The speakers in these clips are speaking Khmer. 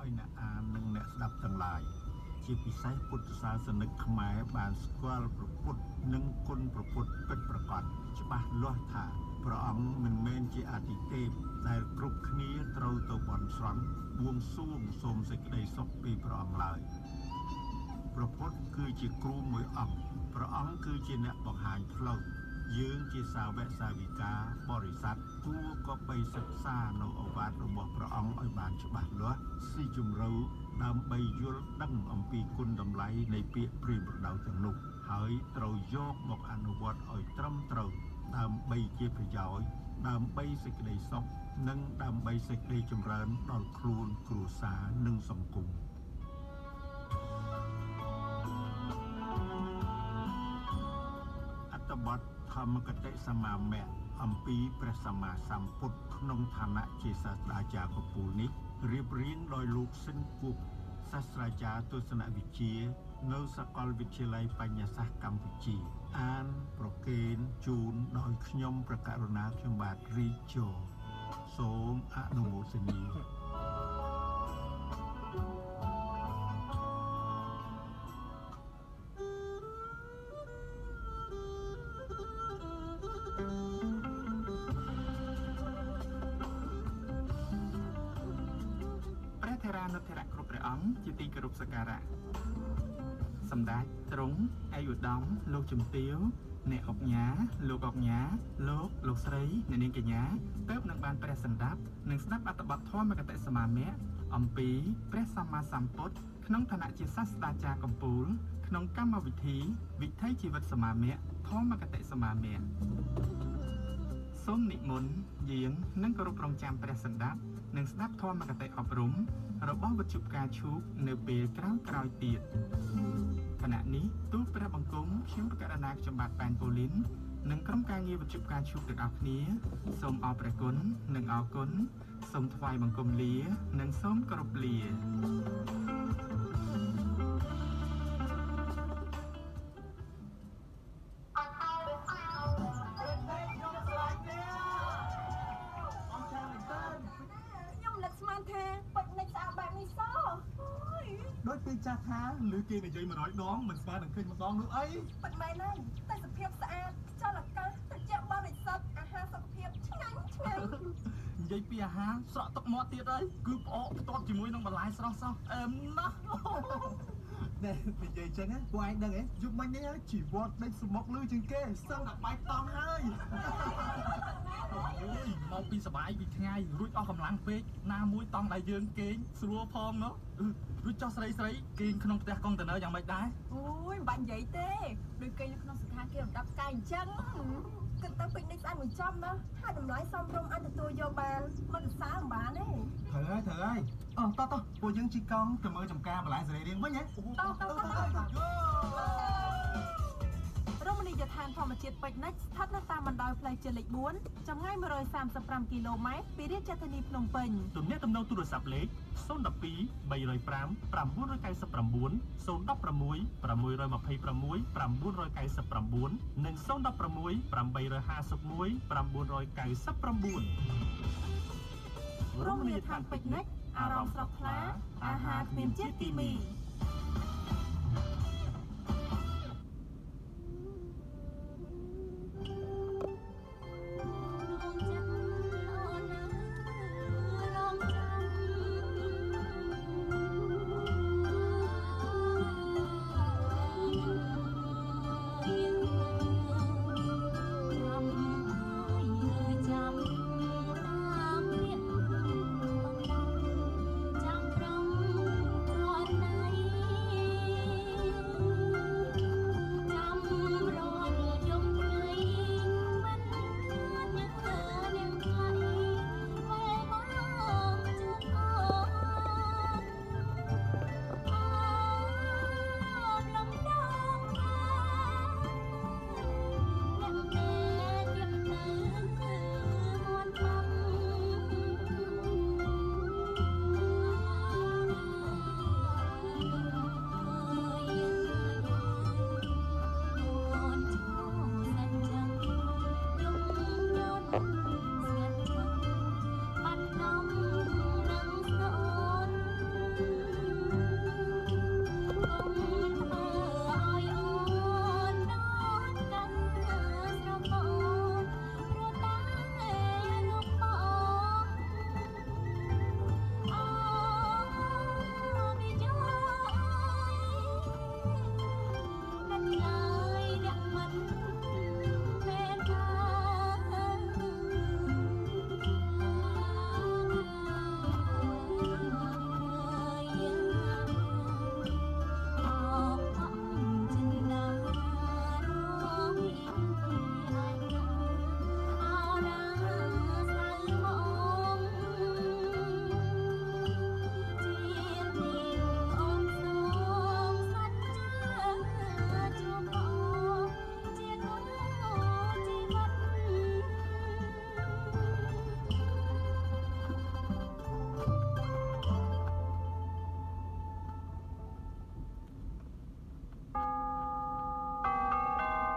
អ្នកអាននិងអ្នកស្ដាប់ទាំងឡាយជាពិសេសពុទ្ធសាសនិកខ្មែរបានស្គាល់ព្រះពុទ្ធនិងគុណព្រះពុទ្ធពិតប្រាកដច្បាស់លាស់ថាព្រះអង្គមិនមែនជាអតិទេពដែលគ្រប់គ្នាត្រូវទៅបន់ស្រន់បួងសួងសូមសេចក្តីសុខពីព្រះអង្គឡើយព្រះពុទ្ធគឺជាគ្រូមួយអង្គព្រះអង្គគឺជាអ្នកបង្ហាញផ្លូវយើងជាសាវកសាវិកាបរិស័ទគួរក៏បីសិក្សានៅឱវាទរបស់ព្រះអង្គឲ្យបានច្បាស់លាស់ស៊ីជម្រៅដើម្បីយល់ដឹងអំពីគុណតម្លៃនៃពាក្យព្រាហ្មណ៍ប្រដៅទាំងនោះហើយត្រូវយកមកអនុវត្តឲ្យត្រឹមត្រូវដើម្បីជាប្រយោជន៍ដើម្បីសេចក្តីសុខនិងដើម្បីសេចក្តីចម្រើនដល់ខ្លួនគ្រួសារនិងសង្គមអត្ថបទធម្មគតិសមាមៈអំពីព្រះសម្មាសម្ពុទ្ធក្នុងឋានៈជាសាស្ត្រាចារ្យកំពូលនេះរៀបរៀងដោយលោកស៊ិនគូកសាស្ត្រាចារ្យទស្សនវិជ្ជានៅសាកលវិទ្យាល័យបញ្ញាសាស្ត្រកម្ពុជាអានប្រកេនជូនដោយខ្ញុំប្រកាសរណាខ្ញុំបាទរីជោសូមអនុមោទនានុធរៈគ្រប់ព្រះអង្គជាទីគោរពសក្ការៈសម្ដេចទ្រង់ឯកឧត្តមលោកជំទាវអ្នកអុកញ៉ាលោកអុកញ៉ាលោកស្រីអ្នកនាងកញ្ញាទើបនឹងបានព្រះសម្ដាប់និងស្ដាប់អត្ថបទធម្មគតិសមាមៈអំពីព្រះសម្មាសម្ពុទ្ធក្នុងឋានៈជាសាស្ត្រាចារ្យកំពូលក្នុងកម្មវិធីវិថីជីវិតសមាមៈធម្មគតិសមាមៈសូមនិមន្តយាងនិងគោរពរងចាំព្រះសម្ដាប់និងស្ដាប់ធម្មគតិអប់រំរបស់វិទ្យុផ្កាឈូកនៅពេលក្រោយៗទៀតខណៈនេះទូលព្រះបង្គំខ្ញុំប្រកាសណាខ្ញុំបាទប៉ែនប៉ូលីននិងក្រុមការងារវិទ្យុផ្កាឈូកទាំងអស់គ្នាសូមអរព្រះគុណនិងអរគុណសូមថ្វាយបង្គំលានិងសូមគោរពលាដូចពេលចាស់ថាឬគេនិយាយ100ដងមិនស្មើនឹងឃើញម្ដងនោះអីប៉ិតមែនហើយតែសភាពស្អាតចលអាកាសត្រជាក់បរិសុទ្ធអាហារសុខភាពឆ្ងាញ់និយាយពីអាហារស្រក់ទឹកមាត់ទៀតអីគឺផ្អកផ្ទាត់ជាមួយនឹងបន្លែស្រស់អែមណាស់នេះនិយាយចឹងណាពួកឯងដឹងហ៎យប់មិញនេះជីវ័តដេកសមុកលឺជាងគេសឹងតែបែកតង់ហើយអូយមកពីសបាយពីថ្ងៃរួចអស់កម្លាំងពេកណាមួយតង់ដែលយើងគេងស្រួលផងណោះរួចចោះស្រីគេងក្នុងផ្ទះកុងតឺន័រយ៉ាងម៉េចដែរអូយមិនបាច់និយាយទេដូចគេនៅក្នុងសណ្ឋាគារលំដាប់កាយអញ្ចឹងគិតទៅពេញនេះស្អាតមួយចំណាហើយតម្លៃសមរម្យអាចទទួលយកបានមិនសើមិនបានទេត្រូវហើយអូតោះពួកយើងជីកង់ទៅមើលចំការបន្លែសរីរាង្គវិញហ៎រមណីយដ្ឋានធម្មជាតិពេជ្រនិចស្ថិតនៅតាមបណ្ដោយផ្លូវជាតិលេខ4ចម្ងាយ135គីឡូម៉ែត្រពីរាជធានីភ្នំពេញទំនាក់ទំនងទូរស័ព្ទលេខ012 305 999 016 626 999និង016 851 999 រមណីយដ្ឋានពេជ្រនិចអារម្មណ៍ស្រស់ថ្លាអាហារគ្មានជាតិគីមីចាំប្រង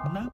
នៅ